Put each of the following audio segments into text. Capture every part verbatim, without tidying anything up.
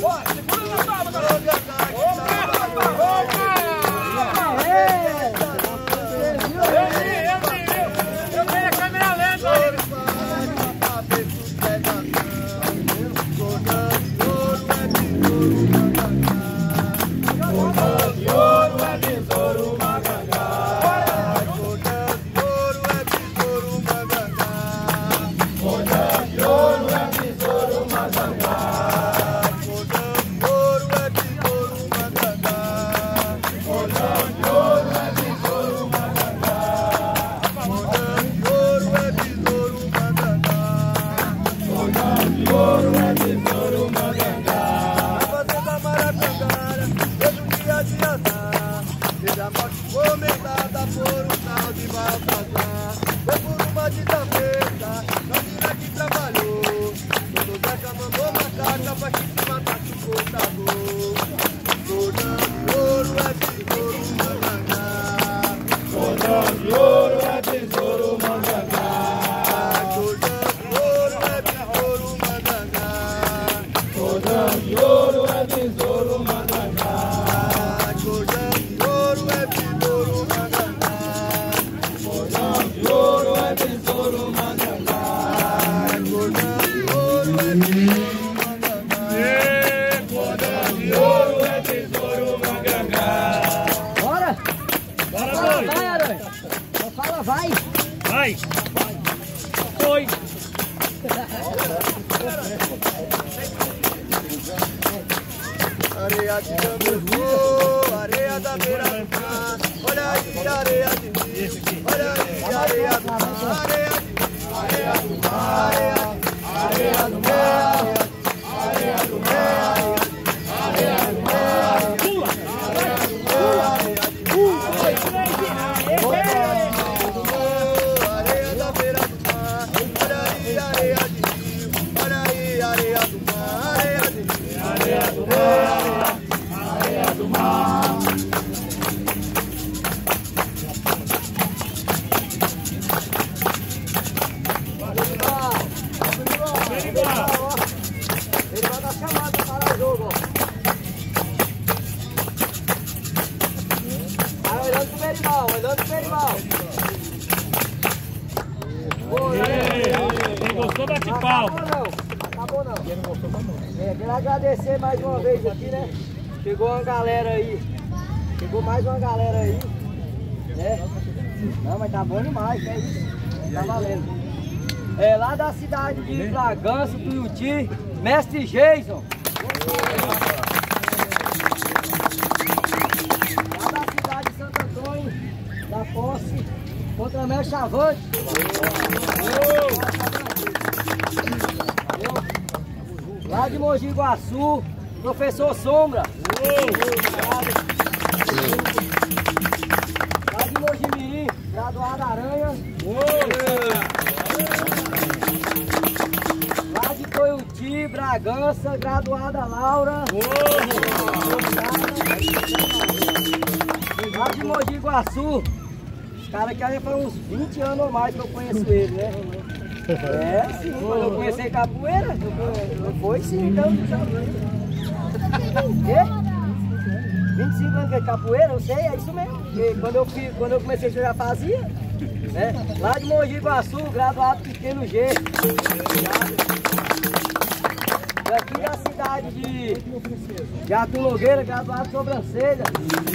Vai! Foi! Areia de Cambucu, areia da beira do mar. Olha aí, areia de rio. Olha aí, areia do mar. Areia do mar, areia do mar. Areia do mar, areia do mar. Pula! Areia da beira do mar. Olha aí, areia de rio. Olha aí, areia do mar. Areia de rio. Areia do mar. Areia do mar. Ele vai dar chamada para o jogo, ó. Vai olhando pro Berimal, olhando pro Berimal. Quem gostou, bate palma. Acabou não, acabou não. Quem não gostou, acabou. É, quero agradecer mais uma vez aqui, né? Chegou uma galera aí. Chegou mais uma galera aí. Né? Não, mas tá bom demais, é isso. Tá valendo. É lá da cidade de Bragança, Tuiuti, mestre Jason. Lá da cidade de Santo Antônio, da Posse, Contramel Chavante. Lá de Mogi Guaçu, professor Sombra. Lá de Mojimirim, graduado Aranha. Lá de Tuiuti, Bragança, graduada Laura. Lá de Mogi Guaçu, os caras aqui já faz uns vinte anos ou mais que eu conheço ele, né? É, sim, quando eu conheci capoeira, não foi sim, então já quê? vinte e cinco anos de capoeira, eu sei, é isso mesmo. Porque quando eu, fui, quando eu comecei eu já fazia, né? Lá de Mogi Guaçu, graduado Pequeno G. Daqui da cidade de, de Arthur Nogueira, graduado Sobrancelha.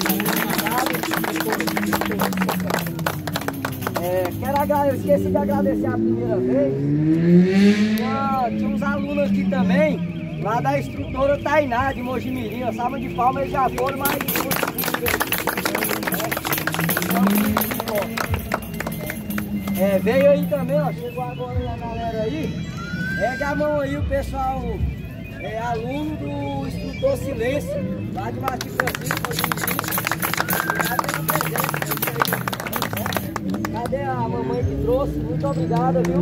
É, quero agradecer, esqueci de agradecer a primeira vez. Tinha, tinha uns alunos aqui também, lá da instrutora Tainá de Mojimirim. A salva de palmas eles já foram, mas é, veio aí também, ó, chegou agora a galera aí. Pega a mão aí o pessoal, é aluno do instrutor Silêncio, lá de Martim Francisco, Mojimirim. Cadê a mamãe que trouxe? Muito obrigada, viu?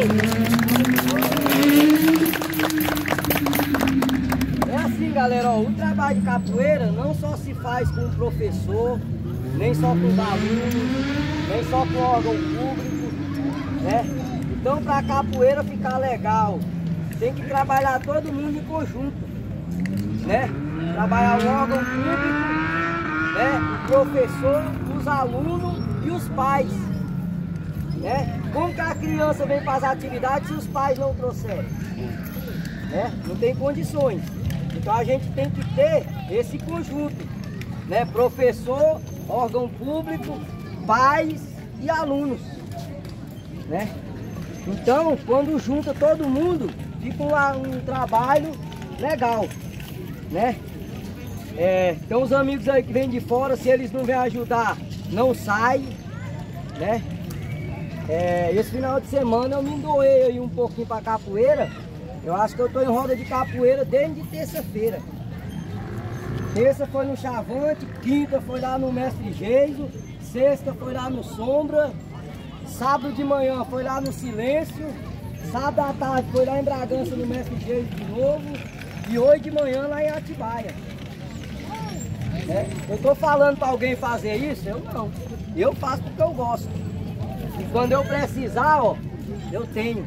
É assim, galera, ó, o trabalho de capoeira não só se faz com o professor, nem só com os alunos, nem só com o órgão público, né? Então, para a capoeira ficar legal, tem que trabalhar todo mundo em conjunto. né? Trabalhar o órgão público, né? O professor, os alunos e os pais, né? Como que a criança vem para as atividades se os pais não trouxerem? Né? Não tem condições. Então a gente tem que ter esse conjunto, né? Professor, órgão público, pais e alunos, né? Então, quando junta todo mundo, fica um, um trabalho legal, né? É, tem uns amigos aí que vêm de fora, se eles não vêm ajudar, não sai, né? É, esse final de semana eu me doei aí um pouquinho para capoeira. Eu acho que eu estou em roda de capoeira desde terça-feira. Terça foi no Chavante, quinta foi lá no Mestre Geiso, sexta foi lá no Sombra, sábado de manhã foi lá no Silêncio, sábado à tarde foi lá em Bragança no Mestre Geiso de novo e hoje de manhã lá em Atibaia. É, eu estou falando para alguém fazer isso? Eu não. Eu faço porque eu gosto. E quando eu precisar, ó, eu tenho.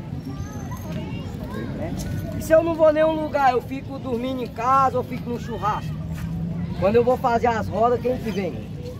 É. E se eu não vou em nenhum lugar, eu fico dormindo em casa ou fico no churrasco? Quando eu vou fazer as rodas, quem que vem?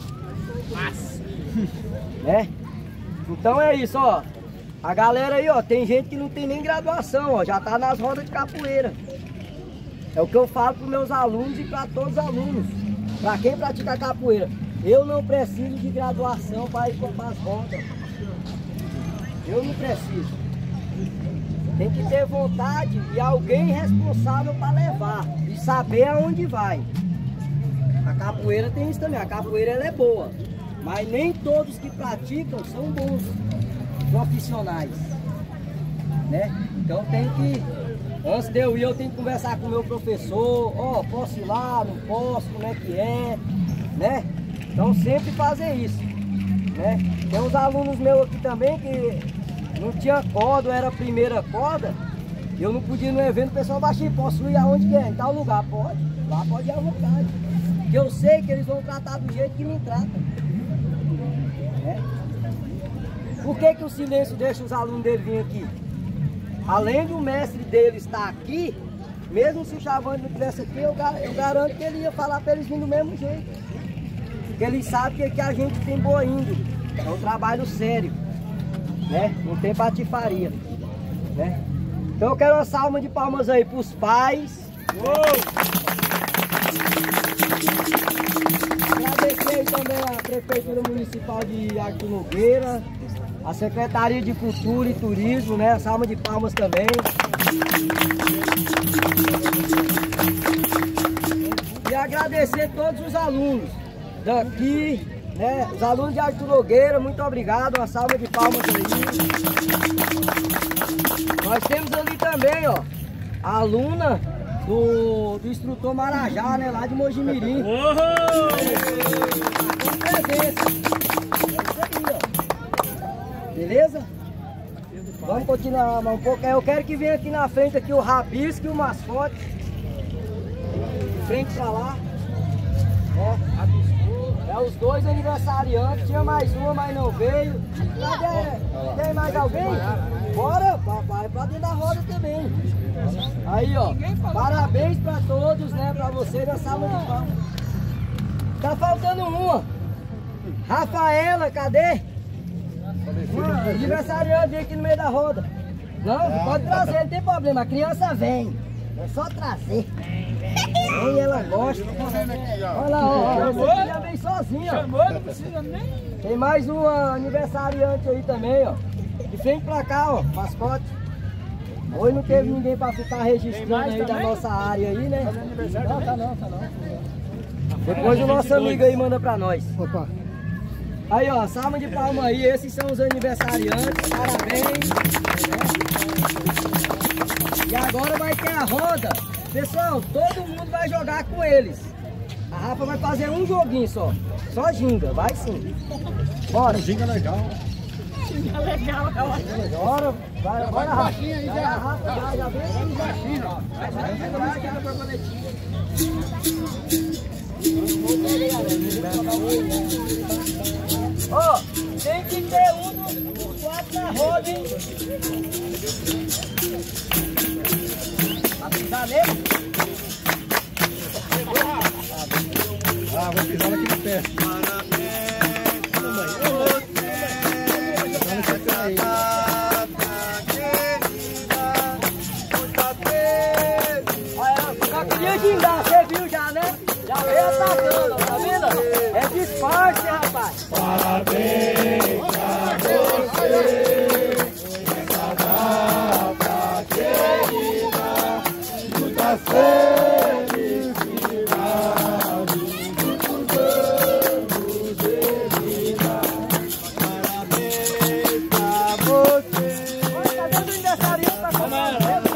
Né? Então é isso, ó. A galera aí, ó, tem gente que não tem nem graduação, ó, já tá nas rodas de capoeira. É o que eu falo para meus alunos e para todos os alunos. Para quem pratica capoeira, eu não preciso de graduação para ir para as rodas. Eu não preciso. Tem que ter vontade e alguém responsável para levar e saber aonde vai. A capoeira tem isso também. A capoeira ela é boa, mas nem todos que praticam são bons profissionais, né? Então tem que, antes de eu ir, eu tenho que conversar com o meu professor. Ó, oh, posso ir lá, não posso, como é que é, né? Então sempre fazer isso, né? Tem uns alunos meus aqui também que não tinha corda, era a primeira corda, eu não podia ir no evento, o pessoal baixinho, posso ir aonde quer, em tal lugar, pode, lá pode ir à vontade. Porque eu sei que eles vão tratar do jeito que me tratam, né? Por que que o Silêncio deixa os alunos dele vir aqui? Além do mestre dele estar aqui, mesmo se o Chavante não estivesse aqui, eu, eu garanto que ele ia falar para eles virem do mesmo jeito. Porque eles sabem que, que a gente tem boa índole, é um trabalho sério, né? Não tem patifaria, né? Então eu quero uma salva de palmas aí para os pais. Uou! Agradecer aí também a Prefeitura Municipal de Artur Nogueira, a Secretaria de Cultura e Turismo, né? Salva de palmas também. E agradecer todos os alunos daqui, né? Os alunos de Artur Nogueira, muito obrigado. Uma salva de palmas aí. Nós temos ali também, ó, a aluna do, do instrutor Marajá, né? Lá de Mojimirim. Com presença. É isso aí, ó. Beleza? Vamos continuar um pouco. Eu quero que venha aqui na frente aqui o Rabisco e o Mascote. De frente pra lá. Ó. É os dois aniversariantes. Tinha mais uma, mas não veio. Cadê? Tem mais alguém? Bora, vai pra dentro da roda também. Aí, ó. Parabéns pra todos, né? Pra você da sala de palmas. Tá faltando uma. Rafaela, cadê? Uma aniversariante vem aqui no meio da roda. Não, pode trazer, não tem problema. A criança vem. É só trazer. Vem, ela gosta. Olha lá, ó. Essa aqui já vem sozinha. Chamou, não precisa nem. Tem mais uma aniversariante aí também, ó. De frente pra cá, ó. Mascote. Hoje não teve ninguém pra ficar registrando aí da nossa área aí, né? Não, tá não, tá não. Depois o nosso amigo aí manda pra nós. Opa. Aí, ó, salva de palma aí, esses são os aniversariantes, parabéns. E agora vai ter a roda. Pessoal, todo mundo vai jogar com eles. A Rafa vai fazer um joguinho só, só ginga, vai sim. Bora. Ginga legal. Ginga legal, é ótimo. Bora, vai, bora, Rafa. Vai, a Rafa, vai, já vem aí, já. Vai, vai, vai, vai, vai, vai, borboletinha. Ó, oh, tem que ter um dos quatro na roda, hein? Vai pisar nele? E o gingá, você viu já, né? Já veio atacando, tá vendo? É disfarce, rapaz. Parabéns pra você, nessa data querida, muita felicidade, muitos anos de vida. Parabéns pra você. Olha, tá dando aniversário pra comer.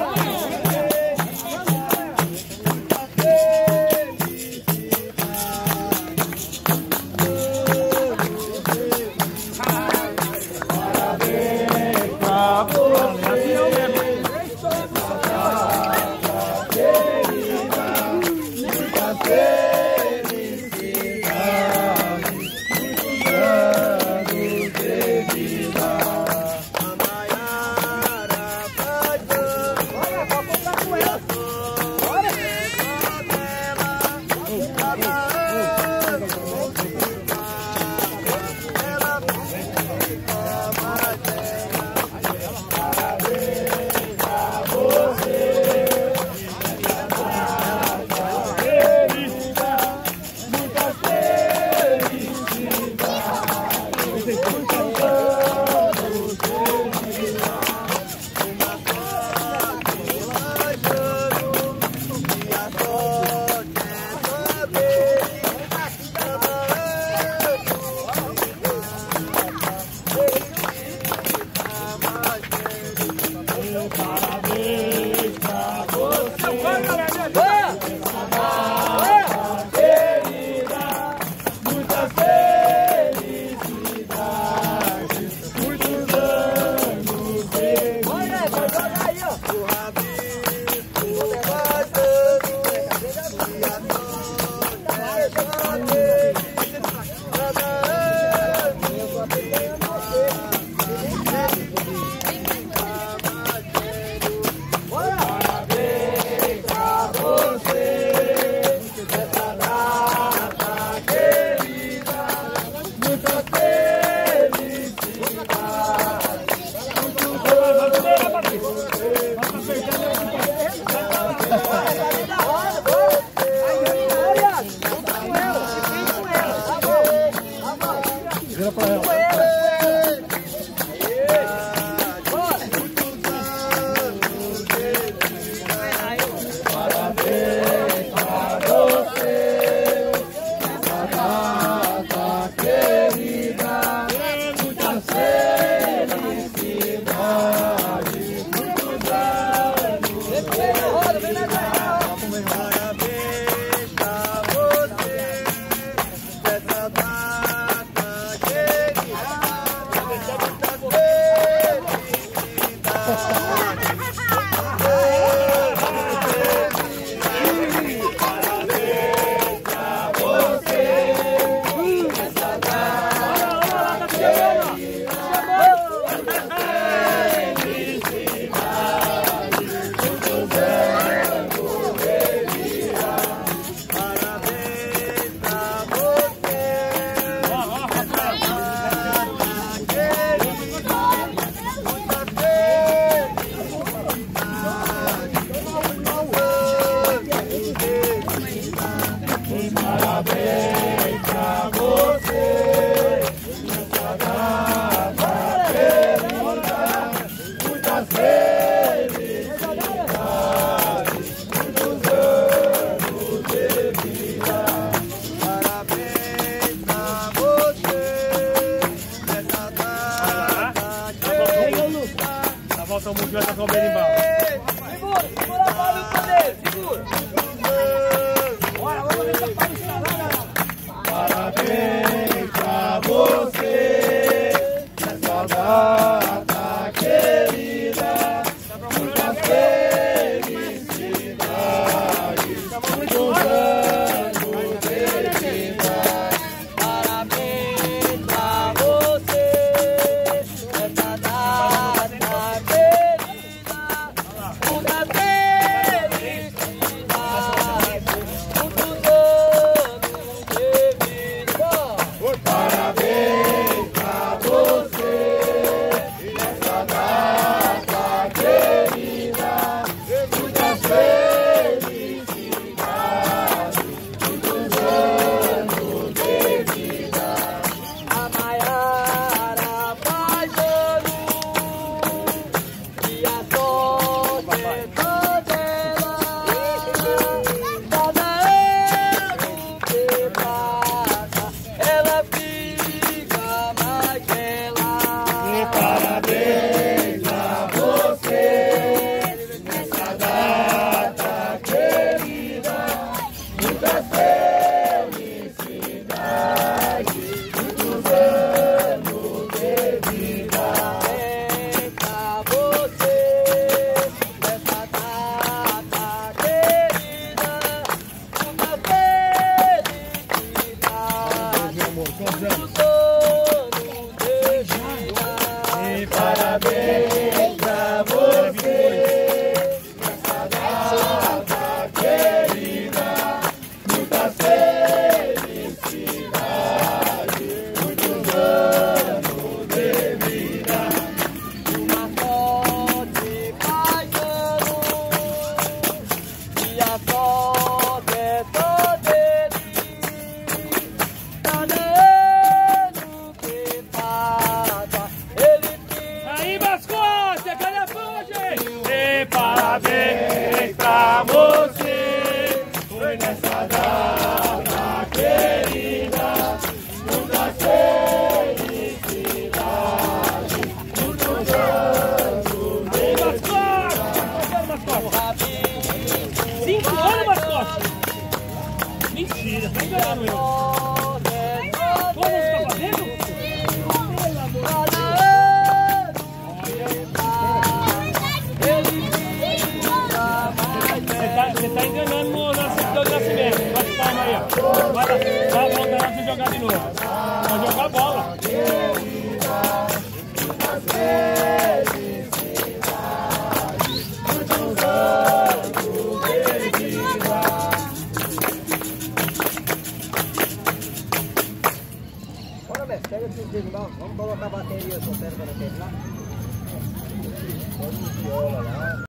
Volta o mundo vai tocar o berimbau. Segura, segura a bola no poder, segura. Bora, vamos ver se aparece lá, Parabéns pra você, nessa data querida, muita felicidade, muitos anos de vida. Parabéns pra você, nessa data querida. Mentira, tá enganando eu. Como você tá fazendo? Você tá, você tá enganando no nascimento do nascimento. Bate palma aí, ó. Vai lá, vai voltar lá pra você jogar de novo. Vai jogar bola. Bora, mestre, pega aqui o dedo lá. Vamos colocar a bateria, só pera para terminar. Pode ir, olha lá.